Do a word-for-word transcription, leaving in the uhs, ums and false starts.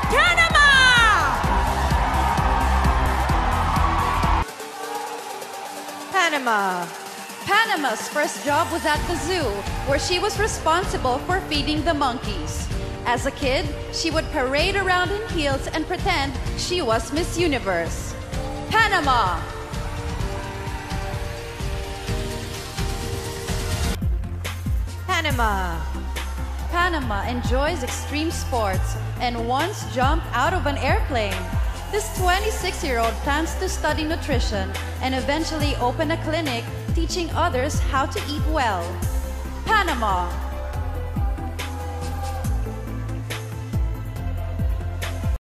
Panama! Panama. Panama's first job was at the zoo, where she was responsible for feeding the monkeys. As a kid, she would parade around in heels and pretend she was Miss Universe. Panama. Panama. Panama enjoys extreme sports and once jumped out of an airplane. This twenty-six-year-old plans to study nutrition and eventually open a clinic teaching others how to eat well. Panama.